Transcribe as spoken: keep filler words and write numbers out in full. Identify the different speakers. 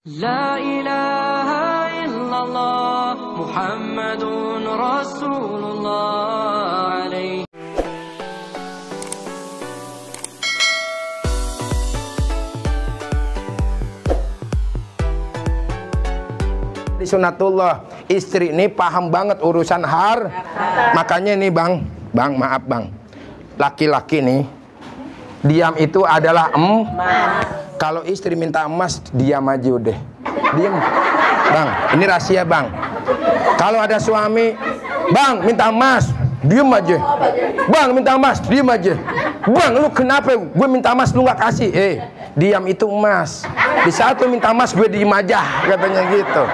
Speaker 1: La ilaha illallah Muhammadun Rasulullah alaihi.
Speaker 2: Di sunatullah, istri ini paham banget urusan har. Makanya nih bang, bang maaf bang, laki-laki nih diam itu adalah emas. Kalau istri minta emas, diam aja udah. Diam. Bang, ini rahasia bang. Kalau ada suami, bang minta emas, diam aja. Bang minta emas, diam aja. Bang lu kenapa gue minta emas lu nggak kasih? Eh, diam itu emas. Di saat lu minta emas gue diem aja, katanya gitu.